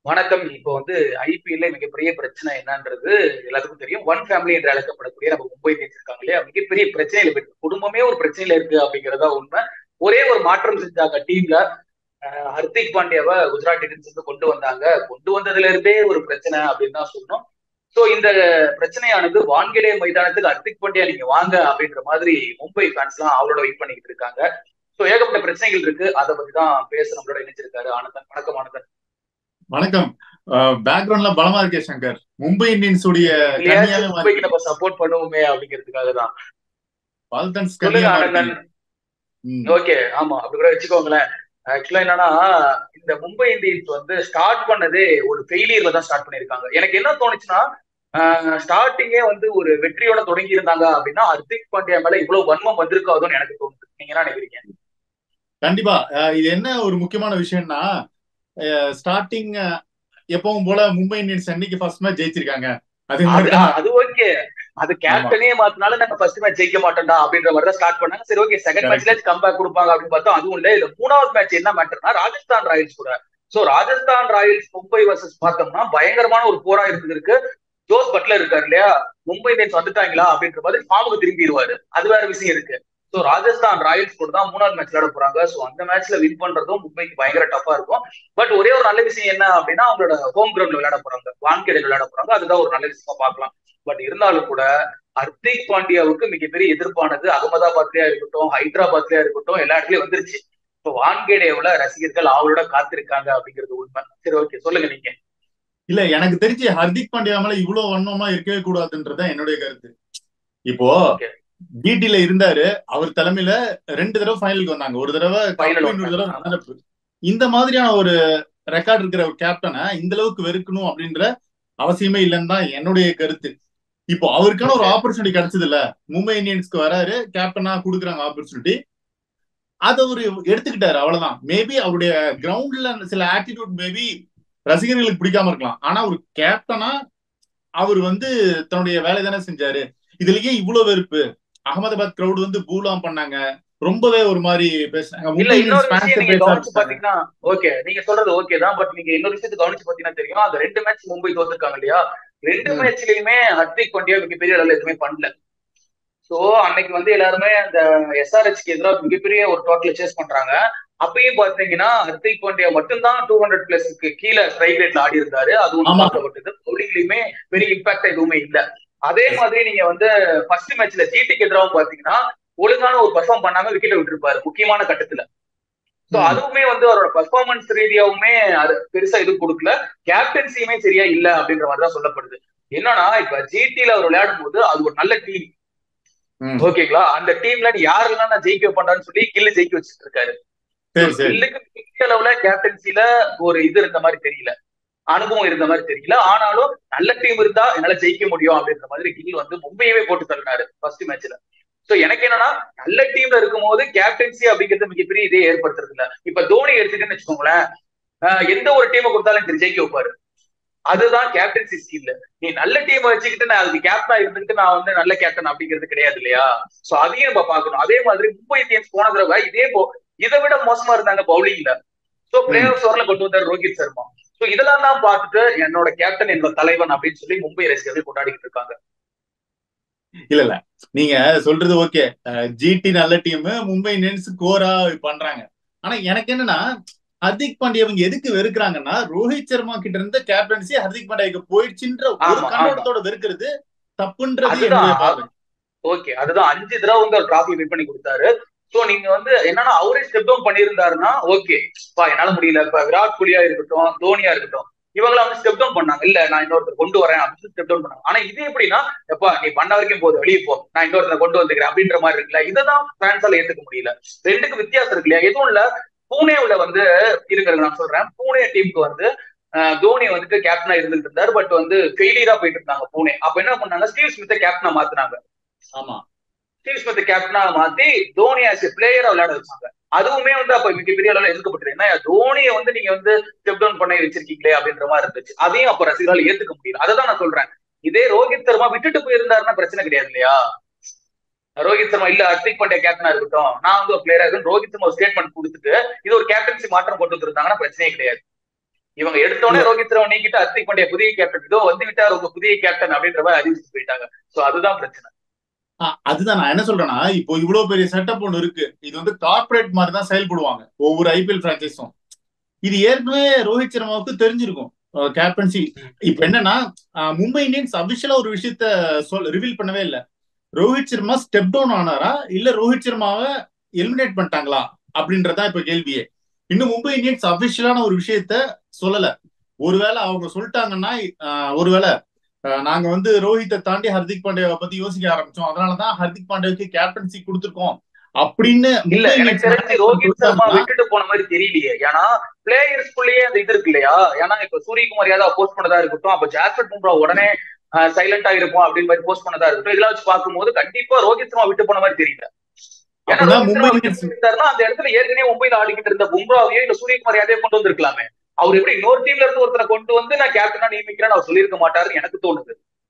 வணக்கம். இப்போ வந்து ஐபிஎல்ல மிகப்பெரிய பிரச்சனை என்னன்றது எல்லாத்துக்கும் தெரியும். ஒன் ஃபேமிலி என்று அழைக்கப்படக்கூடிய நம்ம மும்பை இந்தியன்ஸ் இருக்காங்க இல்லையா? மிகப்பெரிய பிரச்சனையில இருக்கு. குடும்பமே ஒரு பிரச்சனையில இருக்கு அப்படிங்கிறதா உண்மை. ஒரே ஒரு மாற்றம் செஞ்சாங்க டீம்ல. ஹர்திக் பாண்டியாவ குஜராத் டைட்டன்ஸ் வந்து கொண்டு வந்தாங்க. கொண்டு வந்ததுல இருந்தே ஒரு பிரச்சனை அப்படின்னு தான் சொல்லணும். சோ இந்த பிரச்சனையானது வான்கடே மைதானத்துக்கு ஹர்திக் பாண்டியா நீங்க வாங்க அப்படின்ற மாதிரி மும்பை ஃபேன்ஸ் எல்லாம் அவரோட வெயிட் பண்ணிக்கிட்டு இருக்காங்க. சோ ஏகப்பட்ட பிரச்சனைகள் இருக்கு. அதை பத்தி தான் பேச நம்மளோட இணைஞ்சிருக்காரு ஆனந்தன். வணக்கம் ஆனந்தன். வணக்கம். பேக்ரவுண்ட்ல பலமா இருக்கே சங்கர். மும்பை இந்தியன்ஸ் உடைய இதுலயாச்சும் கன்னியாவே மாறி மும்பைக்கு போயிட்டீங்க. நம்ம சப்போர்ட் பண்ணுவோமே அப்படிங்கிறதுக்காக தான். பால்டன்ஸ் சொல்லுங்க கன்னியா மாறிட்டீங்க. ஆனந்தன். ம். ஓகே, ஆமா அப்படி கூட வச்சுக்கோங்களேன். ஆக்சுவலா என்னன்னா, இந்த மும்பை இந்தியன்ஸ் வந்து ஸ்டார்ட் பண்ணதே ஒரு ஃபெயிலியர்ல தான் ஸ்டார்ட் பண்ணிருக்காங்க. எனக்கு என்ன தோணுச்சுன்னா, ஸ்டார்டிங்கே வந்து ஒரு வெற்றியோட தொடங்கி இருந்தாங்க அப்படின்னா ஹர்திக் பாண்டியா மேல இவ்வளவு வன்மம் வந்திருக்காதோன்னு எனக்கு தோணுது. நீங்க என்ன நினைக்கிறீங்க? கண்டிப்பா. இது என்ன ஒரு முக்கியமான விஷயம்னா, ஸ்டார்டிங் எப்பவும் போல மும்பை இந்தியன்ஸ் அன்னைக்கு ஃபர்ஸ்ட் மேட்ச் ஜெயிச்சிருக்காங்க. அதே அது மாதிரி தான். அது ஓகே. அது ஆமா. கேப்டனே மாத்தினாலும் நாங்க ஃபர்ஸ்ட் மேட்ச் ஜெயிக்க மாட்டோம்டா அப்படின்ற மாதிரி தான் ஸ்டார்ட் பண்ணாங்க. சரி ஓகே, செகண்ட் கரெக்ட். மேட்ச்ல கம்பேக் கொடுப்பாங்க அப்படின்னு பார்த்தா அதுவும் இல்ல. இதுல மூணாவது மேட்ச் என்ன மேட்டர்னா ராஜஸ்தான் ராயல்ஸ் கூட. So Rajasthan Royals Mumbai versus பார்த்தோம்னா பயங்கரமான ஒரு போரா இருக்கு. ஜோஸ் பட்லர் இருக்காரு இல்லையா? மும்பை இந்தியன்ஸ் வந்துட்டாங்களா அப்படின்ற மாதிரி ஃபார்முக்கு திரும்பிடுவாரு. அது வேற விஷயம் இருக்கு. சோ ராஜஸ்தான் ராயல்ஸ் கூட தான் மூணாவது மேட்ச் விளையாட போறாங்க. சோ அந்த மேட்ச்ல வின் பண்றதும் மும்பைக்கு பயங்கர டஃபா இருக்கும். பட் ஒரே ஒரு நல்ல விஷயம் என்ன அப்படின்னா அவங்களோட ஹோம் கிரவுண்ட்ல விளையாட போறாங்க, வான்கேடையில் விளையாட போறாங்க. அதுதான் ஒரு நல்ல விஷயமா பார்க்கலாம். பட் இருந்தாலும் கூட ஹர்திக் பாண்டியாவுக்கு மிகப்பெரிய எதிர்ப்பானது அகமதாபாத்லயா இருக்கட்டும், ஹைதராபாத்லயா இருக்கட்டும், எல்லா இடத்துலயும் வந்துருச்சு. இப்போ வான்கேடேவுல ரசிகர்கள் அவளோட காத்திருக்காங்க அப்படிங்கிறது உண்மை. சரி ஓகே, சொல்லுங்க நீங்க. இல்ல, எனக்கு தெரிஞ்சு ஹர்திக் பாண்டியா மேல இவ்வளவு வன்மமா இருக்கவே கூடாதுன்றதுதான் என்னுடைய கருத்து. இப்போ ஓகே. டிடில இருந்தாரு. அவர் தலைமையில 2 தடவை ஃபைனலுக்கு வந்தாங்க. ஒரு தடவை ஃபைனல் கப்பு, இன்னொரு வந்தாங்க, தடவை ஆமா. Runner up. இந்த மாதிரியான ஒரு ரெக்கார்ட் இருக்கிற ஒரு கேப்டனை இந்த அளவுக்கு வெறுக்கணும் அப்படின்ற அவசியமே இல்லைன்னு தான் என்னுடைய கருத்து. இப்போ அவருக்கான ஒரு ஓகே. ஆப்பர்ச்சுனிட்டி கிடைச்சது இல்ல. மும்பை இந்தியன்ஸ்க்கு வராரு, கேப்டனா கொடுக்குறாங்க ஆப்பர்ச்சுனிட்டி. அதை அவரு எடுத்துக்கிட்டாரு, அவ்வளவுதான். மேபி அவருடைய கிரவுண்ட்ல சில ஆட்டிடியூட் மேபி ரசிகர்களுக்கு பிடிக்காம இருக்கலாம். ஆனா ஒரு கேப்டனா அவர் வந்து தன்னுடைய வேலை தானே செஞ்சாரு. இதுலயே இவ்வளவு வெறுப்பு. அகமதாபாத் கிரவுட் வந்து பூலாம் பண்ணாங்க. ரொம்பவே ஒரு மாதிரி பேசினாங்க. இல்ல, மும்பை இன்னொரு இந்தியன்ஸ் விஷயம் ஃபேன்ஸ் நீங்க பேச கவனிச்சு ஆரம்பிச்சிட்டாங்க. பாத்தீங்கன்னா, ஓகே நீங்க சொல்றது ஓகே தான். பட் நீங்க இன்னொரு விஷயத்தை கவனிச்சு பாத்தீங்கன்னா தெரியும், அந்த ரெண்டு மேட்ச் மும்பை தோத்துருக்காங்க இல்லையா? ரெண்டு ம். மேட்ச்லயுமே ஹர்திக் பாண்டியா மிகப்பெரிய அளவுல எதுவுமே பண்ணல. சோ அன்னைக்கு வந்து எல்லாருமே அந்த எஸ்ஆர்ஹெச்க்கு எதிராக மிகப்பெரிய ஒரு டோட்டல் சேஸ் பண்றாங்க. அப்பயும் பாத்தீங்கன்னா ஹர்திக் பாண்டியா மட்டும்தான் 200+ கீழே ஸ்ட்ரைக் ரேட்ல ஆடி இருந்தாரு. அது ஒண்ணு ஆமா. பார்க்கப்பட்டது. பவுலிங்லயுமே பெரிய இம்பாக்ட் எதுவுமே இல்ல. அதே மாதிரி நீங்க வந்து ஃபர்ஸ்ட் மேட்ச்ல ஜிடிக்கு எதிராகவும் பாத்தீங்கன்னா ஒழுங்கான ஒரு பெர்ஃபார்ம் பண்ணாம விக்கெட் விட்டுருப்பாரு முக்கியமான கட்டத்துல. சோ ம். அதுவுமே வந்து அவரோட பெர்ஃபார்மன்ஸ் ரீதியாவுமே அது பெருசா எதுவும் கொடுக்கல. கேப்டன்சியுமே சரியா இல்ல அப்படின்ற மாதிரி தான் சொல்லப்படுது. என்னன்னா இப்ப ஜிடில அவர் விளையாடும் போது அது ஒரு நல்ல டீம். ம். ஓகேங்களா? அந்த டீம்ல நீ யாரெல்லாம் நான் ஜெயிக்க பண்றான்னு சொல்லி கில்லு ஜெயிக்க வச்சுட்டு இருக்காரு. சோ சரி, சரி. கில்லுக்கு பெரிய அளவுல கேப்டன்சில ஒரு இது இருந்த மாதிரி தெரியல. அனுபவம் இருந்த மாதிரி தெரியல. ஆனாலும் நல்ல டீம் இருந்தா என்னால ஜெயிக்க முடியும் அப்படின்ற மாதிரி கில் வந்து மும்பையவே போட்டு தள்ளினாரு ஃபர்ஸ்ட் மேட்ச்ல. சோ எனக்கு என்னன்னா நல்ல டீம்ல இருக்கும் போது கேப்டன்சி அப்படிங்கிறது மிகப்பெரிய இதே ஏற்படுத்துறது இல்ல. இப்ப தோனி எடுத்துட்டுன்னு வச்சுக்கோங்களேன். எந்த ஒரு டீமை கொடுத்தாலும் சரி ஜெயிக்க வைப்பாரு. அதுதான் கேப்டன்சி ஸ்கில். நீ நல்ல டீம் வச்சுக்கிட்டு நான் அதுக்கு கேப்டனா இருந்துட்டு நான் வந்து நல்ல கேப்டன் அப்படிங்கிறது கிடையாது இல்லையா? சோ அதையும் நம்ம பார்க்கணும். அதே மாதிரி மும்பை இந்தியன்ஸ் போன தடவை இதை விட மோசமா இருந்தாங்க பவுலிங்ல. So play hmm. ஆஃப் ஓவர்ல கொண்டு வந்தார் ரோஹித் சர்மா. சோ இதெல்லாம் தான் பார்த்துட்டு என்னோட கேப்டன் என்னோட தலைவன் அப்படின்னு சொல்லி மும்பை ரசிகர்கள் கொண்டாடிட்டு இருக்காங்க. இல்ல, இல்ல. நீங்க சொல்றது ஓகே. ஜிடி நல்ல டீம், மும்பை இந்தியன்ஸ் கோரா பண்றாங்க. ஆனா எனக்கு என்னன்னா, ஹர்திக் பாண்டியா இவங்க எதுக்கு வெறுக்கிறாங்கன்னா, ரோஹித் சர்மா கிட்ட இருந்த கேப்டன்சி ஹர்திக் பாண்டியாக்கு போயிடுச்சுன்ற ஒரு ஆமா, ஆமா. கண்ணோட்டத்தோட வெறுக்கிறது தப்புன்றது அதுதான். என்னுடைய பார்வை. ஓகே, அதுதான் 5 தடவை வந்து ஒரு டிராஃபி வின் பண்ணி கொடுத்தாரு. சோ நீங்க வந்து என்னன்னா அவரே ஸ்டெப் டவுன் பண்ணியிருந்தாருன்னா ஓகே, என்னால முடியல. இப்ப விராட் கோலியா இருக்கட்டும், தோனியா இருக்கட்டும், இவங்கள வந்து ஸ்டெப் டவுன் பண்ணாங்க. இல்ல நான் இன்னொருத்தர் கொண்டு வரேன் அப்படின்னு ஸ்டெப் டவுன் பண்ணாங்க. ஆனா இது எப்படின்னா, எப்பா நீ பண்ண வரைக்கும் போதும் வெளியே போ, நான் இன்னொருத்தரை கொண்டு வந்துக்கிறேன் அப்படின்ற மாதிரி இருக்குல்ல. இதான் பிரான்ஸால ஏத்துக்க முடியல. ரெண்டுக்கு வித்தியாசம் இருக்கு இல்லையா? எதுவும் இல்ல. பூனேவுல வந்து இருக்கிறது நான் சொல்றேன். பூனே டீமுக்கு வந்து தோனி வந்துட்டு கேப்டனா இருந்துட்டு இருந்தாரு. பட் வந்து ஃபெயிலியரா போயிட்டு இருந்தாங்க பூனே. அப்ப என்ன பண்ணாங்க, ஸ்டீவ் ஸ்மித்தை கேப்டனா மாத்தினாங்க. ஆமா. ஸ்டீவ் ஸ்மித் கேப்டனா மாத்தி தோனி ஆஸ் எ பிளேயரா விளையாட வச்சாங்க. அதுவுமே வந்து அப்ப மிகப்பெரிய அளவுல எதிர்க்கப்பட்டது. ஏன்னா தோனியை வந்து நீங்க வந்து ஸ்டெப் டவுன் பண்ணி வச்சிருக்கீங்களே அப்படின்ற மாதிரி இருந்துச்சு. அதையும் அப்ப ரசிகர்களால் ஏத்துக்க முடியல. அதான் நான் சொல்றேன். இதே ரோஹித் சர்மா விட்டுட்டு போயிருந்தாருன்னா பிரச்சனை கிடையாது இல்லையா? ரோஹித் சர்மா இல்ல ஹர்திக் பாண்டியா கேப்டனா இருக்கட்டும், நான் வந்து ஒரு பிளேயரா இருக்கேன், ரோஹித் சர்மா ஒரு ஸ்டேட்மெண்ட் கொடுத்துட்டு இது ஒரு கேப்டன்சி மாற்றம் கொண்டு வந்திருந்தாங்கன்னா பிரச்சனையே கிடையாது. இவங்க எடுத்தோடனே ரோஹித் சர்மா நீக்கிட்டு ஹர்திக் பாண்டியா புதிய கேப்டன், இதோ வந்து விட்டார் உங்க புதிய கேப்டன் அப்படின்ற மாதிரி அறிவிச்சு போயிட்டாங்க. சோ அதுதான் பிரச்சனை. அதுதான் நான் என்ன சொல்றேன்னா, இப்போ இவ்வளவு பெரிய செட்டப் ஒண்ணு இருக்கு. இது வந்து கார்பரேட் மாதிரி தான் செயல்படுவாங்க ஒவ்வொரு ஐபிஎல் பிரான்ச்சைஸும். இது ஏற்கனவே ரோஹித் சர்மாவுக்கு தெரிஞ்சிருக்கும் கேப்டன்சி. இப்ப என்னன்னா, மும்பை இந்தியன்ஸ் அபிஷியலா ஒரு விஷயத்த ரிவீல் பண்ணவே இல்லை. ரோஹித் சர்மா ஸ்டெப் டவுன் ஆனாரா இல்ல ரோஹித் சர்மாவை எலிமினேட் பண்ணிட்டாங்களா அப்படின்றதான் இப்ப கேள்வியே. இன்னும் மும்பை இந்தியன்ஸ் அபிஷியலான ஒரு விஷயத்த சொல்லல. ஒருவேளை அவங்க சொல்லிட்டாங்கன்னா, ஒருவேளை நாங்க வந்து ரோஹித்தை தாண்டி ஹர்திக் பாண்டியாவை பத்தி யோசிக்க ஆரம்பிச்சோம், அதனாலதான் ஹர்திக் பாண்டியாவுக்கு கேப்டன்சி கொடுத்துருக்கோம் அப்படின்னு இல்ல, எனக்கு தெரிஞ்சு ரோஹித் சர்மா விட்டுட்டு போன மாதிரி தெரியலையே. ஏன்னா பிளேயர்ஸ்குள்ளேயே அந்த இது இருக்கு இல்லையா. ஏன்னா இப்ப சூரியகுமார் யாதவ் போஸ்ட் பண்ணதா இருக்கட்டும், அப்ப ஜாஸ்பர் பும்ரா உடனே சைலண்டா இருப்போம் அப்படின்னு மாதிரி போஸ்ட் பண்ணதா இருக்கட்டும், இதெல்லாம் வச்சு பார்க்கும்போது கண்டிப்பா ரோஹித் சர்மா விட்டு போன மாதிரி தெரியல. ஏன்னா ரோஹித் சர்மா விட்டு போயிருந்தாருன்னா அந்த இடத்துல ஏற்கனவே மும்பைல ஆடிக்கிட்டு இருந்த பும்ராவையோ இல்ல சூரியகுமார் யாதவ் கொண்டு வந்திருக்கலாமே. அவர் எப்படி இன்னொரு டீம்ல இருந்து ஒருத்தரை கொண்டு வந்து நான் கேப்டனா நியமிக்கிறேன்னு அவர் சொல்லியிருக்க மாட்டாருன்னு எனக்கு தோணுது.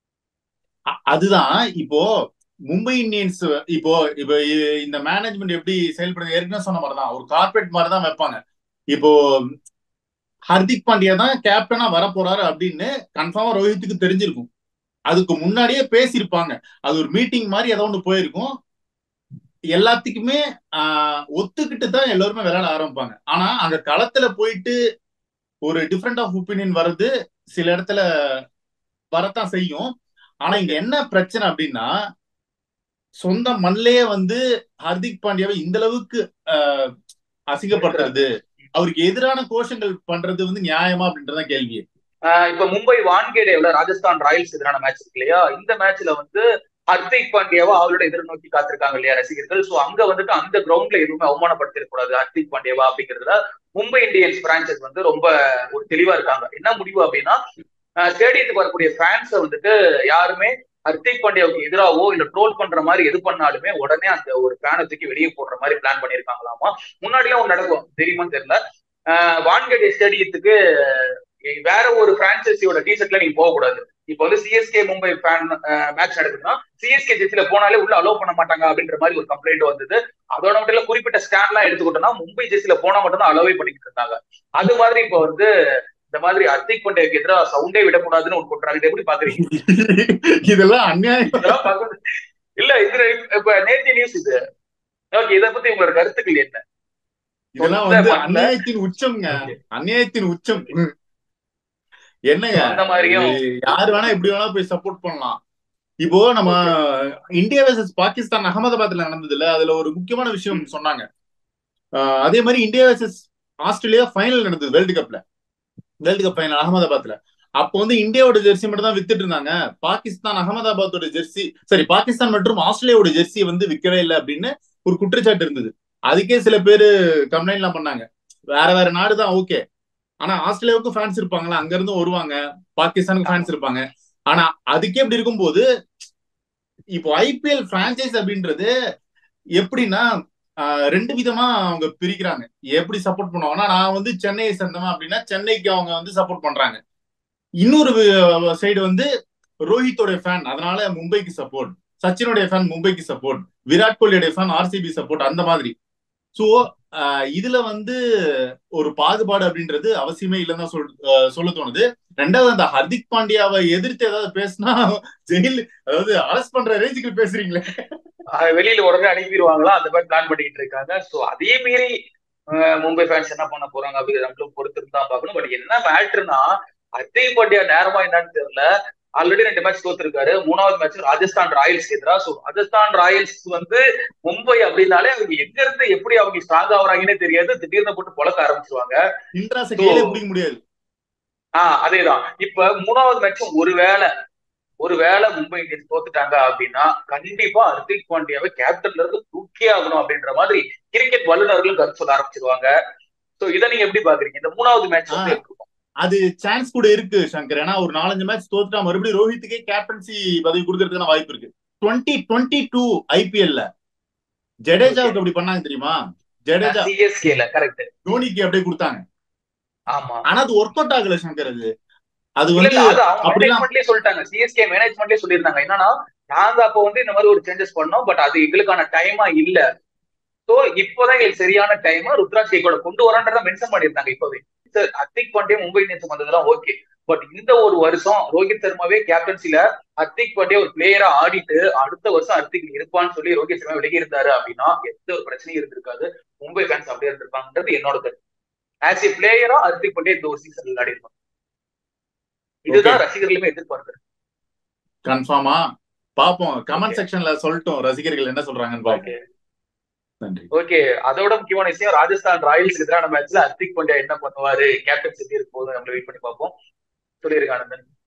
அதுதான் இப்போ மும்பை இந்தியன்ஸ் இப்போ இப்போ இந்த மேனேஜ்மெண்ட் எப்படி செயல்படுது ஏற்கனவே சொன்ன மாதிரிதான் ஒரு கார்பரேட் மாதிரி தான் வைப்பாங்க. இப்போ ஹர்திக் பாண்டியா தான் கேப்டனா வர போறாரு அப்படின்னு கன்ஃபார்மா ரோஹித்துக்கு தெரிஞ்சிருக்கும். அதுக்கு முன்னாடியே பேசியிருப்பாங்க. அது ஒரு மீட்டிங் மாதிரி ஏதோ ஒன்று போயிருக்கும். எல்லாத்துக்குமே ஒத்துக்கிட்டு தான் எல்லாருமே விளையாட ஆரம்பிப்பாங்க. ஆனா அங்க களத்துல போயிட்டு ஒரு டிஃப்ரெண்ட் ஆஃப் ஒப்பீனியன் வர்றது சில இடத்துல வரத்தான் செய்யும். ஆனா இங்க என்ன பிரச்சனை அப்படின்னா, சொந்த மண்ணிலேயே வந்து ஹர்திக் பாண்டியாவை இந்த அளவுக்கு அசிங்கப்படுத்துறது, அவருக்கு எதிரான கோஷங்கள் பண்றது வந்து நியாயமா அப்படின்றதான் கேள்வி. இப்ப மும்பை வான்கேடேவ்ல ராஜஸ்தான் ராயல்ஸ் எதிரான மேட்ச் இருக்கு இல்லையா, இந்த மேட்ச்ல வந்து ஹர்திக் பாண்டியாவா அவரோட எதிர்நோக்கி காத்திருக்காங்க இல்லையா ரசிகர்கள். சோ அங்க வந்துட்டு அந்த கிரவுண்ட்ல எதுவுமே அவமானப்படுத்திடக்கூடாது ஹர்திக் பாண்டியாவா அப்படிங்கிறதுல மும்பை இந்தியன்ஸ் பிரான்சஸ் வந்து ரொம்ப ஒரு தெளிவா இருக்காங்க. என்ன முடிவு அப்படின்னா, ஸ்டேடியத்துக்கு வரக்கூடிய ஃபேன்ஸை வந்துட்டு யாருமே ஹர்திக் பாண்டியாவுக்கு எதிராகவோ இல்ல ட்ரோல் பண்ற மாதிரி எது பண்ணாலுமே உடனே அந்த ஒரு ஃபேனை தூக்கி வெளியே போடுற மாதிரி பிளான் பண்ணிருக்காங்களாமா. முன்னாடிலாம் ஒன்று நடக்கும், தெரியுமான்னு தெரியல. வான்கேடே ஸ்டேடியத்துக்கு வேற ஒரு பிரான்சைசியோட டிஷர்ட்ல நீங்க போகக்கூடாது. இப்ப வந்து சிஎஸ்கே மும்பை மேட்ச் நடக்குதுன்னா சிஎஸ்கே ஜெர்சில போனாலே உள்ள அலோவ் பண்ண மாட்டாங்க அப்படின்ற மாதிரி ஒரு கம்ப்ளைண்ட் வந்தது. அதோட மட்டும் குறிப்பிட்ட ஸ்டாண்ட் எல்லாம் எடுத்துக்கிட்டோம்னா மும்பை ஜெர்சில போனா மட்டும் தான் அலோவே பண்ணிட்டு இருந்தாங்க. அது மாதிரி இப்ப வந்து இந்த மாதிரி ஹர்திக் பாண்டியாவுக்கு எதிராக சவுண்டே விடக்கூடாதுன்னு ஒன்று பண்றாங்க. எப்படி பாக்குறீங்க? இதெல்லாம் அநியாயம். இல்ல இது இப்ப நேற்று நியூஸ் இது. ஓகே, இதை பத்தி உங்களோட கருத்துக்கள் என்ன? இதெல்லாம் வந்து அநியாயத்தின் உச்சம்ங்க, அநியாயத்தின் உச்சம். என்னங்க யாரு வேணா எப்படி வேணா போய் சப்போர்ட் பண்ணலாம். இப்போ நம்ம இந்தியா வெர்சஸ் பாகிஸ்தான் அகமதாபாத்ல நடந்தது இல்ல, அதுல ஒரு முக்கியமான விஷயம் சொன்னாங்க. அதே மாதிரி இந்தியா வெர்சஸ் ஆஸ்திரேலியா ஃபைனல் நடந்தது வேர்ல்டு கப்ல, வேர்ல்டு கப் ஃபைனல் அகமதாபாத்ல. அப்போ வந்து இந்தியாவோட ஜெர்சி மட்டும் தான் வித்துட்டு இருந்தாங்க. பாகிஸ்தான் அகமதாபாத்தோட ஜெர்சி, சரி பாகிஸ்தான் மற்றும் ஆஸ்திரேலியாவோட ஜெர்சி வந்து விற்கவே இல்லை அப்படின்னு ஒரு குற்றச்சாட்டு இருந்தது. அதுக்கே சில பேரு கம்ப்ளைண்ட் எல்லாம் பண்ணாங்க. வேற வேற நாடு தான் ஓகே, ஆனா ஆஸ்திரேலியாவுக்கும் ஃபேன்ஸ் இருப்பாங்களா, அங்க இருந்தும் வருவாங்க, பாகிஸ்தானுக்கு ஃபேன்ஸ் இருப்பாங்க. ஆனா அதுக்கே இப்படி இருக்கும்போது இப்போ ஐபிஎல் பிரான்சைஸ் அப்படின்றது எப்படின்னா ரெண்டு விதமா அவங்க பிரிக்கிறாங்க. எப்படி சப்போர்ட் பண்ணுவாங்கன்னா, நான் வந்து சென்னையை சேர்ந்தவன் அப்படின்னா சென்னைக்கு அவங்க வந்து சப்போர்ட் பண்றாங்க. இன்னொரு சைடு வந்து ரோஹித்தோட ஃபேன் அதனால மும்பைக்கு சப்போர்ட், சச்சினுடைய ஃபேன் மும்பைக்கு சப்போர்ட், விராட் கோலியோட ஃபேன் ஆர்சிபி சப்போர்ட், அந்த மாதிரி. சோ இதுல வந்து ஒரு பாகுபாடு அப்படின்றது அவசியமே இல்லைன்னு சொல்ல தோணுது. ரெண்டாவது, அந்த ஹர்திக் பாண்டியாவை எதிர்த்து ஏதாவது பேசினா ஜெயில், அதாவது அரெஸ்ட் பண்ற ரேஞ்சுக்கு பேசுறீங்களே, வெளியில உடனே அனுப்பிடுவாங்களா, அந்த மாதிரி பிளான் பண்ணிட்டு இருக்காங்க. சோ அதே மீறி மும்பை ஃபேன்ஸ் என்ன பண்ண போறாங்க அப்படிங்கிற நம்மளும் பொறுத்து தான் பார்க்கணும். பட் என்ன மேட்ருன்னா, ஹர்திக் பாண்டியா நேரமா என்னன்னு தெரியல, ஆல்ரெடி 2 மேட்ச் தோத்துருக்காரு. 3வது மேட்ச் ராஜஸ்தான் ராயல்ஸ் எதிராக. சோ ராஜஸ்தான் ராயல்ஸ் வந்து மும்பை அப்படின்னாலே அவங்க எங்க இருந்து எப்படி அவங்க ஸ்ட்ராங் ஆகுறாங்கன்னே தெரியாது, திடீர்னு போட்டு பொழக்க ஆரம்பிச்சிருவாங்க. பிடிக்க முடியாது. அதேதான். இப்ப 3வது மேட்ச் ஒருவேளை மும்பை இந்தியன்ஸ் தோத்துட்டாங்க அப்படின்னா கண்டிப்பா ஹர்திக் பாண்டியாவை கேப்டன்ல இருந்து தூக்கே ஆகணும் அப்படின்ற மாதிரி கிரிக்கெட் வல்லுநர்களும் கருத்து சொல்ல ஆரம்பிச்சிருவாங்க. சோ இதை நீங்க எப்படி பாக்குறீங்க? இந்த 3வது மேட்ச் வந்து அது சான்ஸ் கூட இருக்கு சங்கர். ஏன்னா ஒரு 4-5 மேட்ச் தோத்துட்டா மறுபடியும் ரோஹித்துக்கே கேப்டன்சி பதவி கொடுக்கறதுக்கான வாய்ப்பு இருக்கு. 2022 ஐபிஎல்ல ஜடேஜாவுக்கு அப்படி பண்ணாங்க தெரியுமா? ஜடேஜா சிஎஸ்கேல கரெக்ட், தோனிக்கு அப்படியே கொடுத்தாங்க. ஆமா, ஆனா அது ஒர்க் அவுட் ஆகல சங்கர். அது வந்து மேனேஜ்மெண்ட்லயே சொல்லிட்டாங்க, சிஎஸ்கே மேனேஜ்மெண்ட்லயே சொல்லியிருந்தாங்க என்னன்னா, நாங்க அப்ப வந்து இந்த மாதிரி ஒரு சேஞ்சஸ் பண்ணோம், பட் அது எங்களுக்கான டைமா இல்ல. சோ இப்போதான் எங்களுக்கு சரியான டைம் ருத்ராஜ் கேக்கோட கொண்டு வரன்றத மென்ஷன் பண்ணிருந்தாங்க இப்பவே. ஹர்திக் பாண்டியா மும்பை இந்தியன்ஸ் வந்ததெல்லாம் ஓகே. பட் இந்த ஒரு வருஷம் ரோஹித் சர்மாவே கேப்டன்சில ஹர்திக் பாண்டியா ஒரு பிளேயரா ஆடிட்டு அடுத்த வருஷம் ஹர்திக் இருப்பான்னு சொல்லி ரோஹித் சர்மா விலகி இருந்தாரு அப்படின்னா எந்த ஒரு பிரச்சனையும் இருந்திருக்காது. மும்பை ஃபேன்ஸ் அப்படியே இருந்திருப்பாங்கன்றது என்னோட கருத்து. ஆஸ் ஏ பிளேயரா ஹர்திக் பாண்டியா இந்த ஒரு சீசன் விளையாடி இருப்பாங்க. இதுதான் ரசிகர்களுமே எதிர்பார்க்கிறது. கன்ஃபார்மா பாப்போம். கமெண்ட் செக்ஷன்ல சொல்லட்டும் ரசிகர்கள் என்ன சொல்றாங்கன்னு பாப்போம். நன்றி. ஓகே, அதோட முக்கியமான விஷயம் ராஜஸ்தான் ராயல்ஸ்க்கு எதிரான மேட்ச்ல ஹர்திக் பாண்டியா என்ன பண்ணுவாரு, கேப்டன்சி எப்படி இருக்கும் போது நம்ம வெயிட் பண்ணி பார்ப்போம். சொல்லியிருக்காங்க.